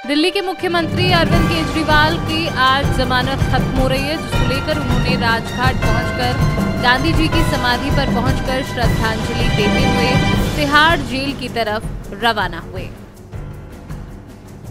दिल्ली के मुख्यमंत्री अरविंद केजरीवाल की आज जमानत खत्म हो रही है, जिसको लेकर उन्होंने राजघाट पहुंचकर गांधी जी की समाधि पर पहुंचकर श्रद्धांजलि देते हुए तिहाड़ जेल की तरफ रवाना हुए।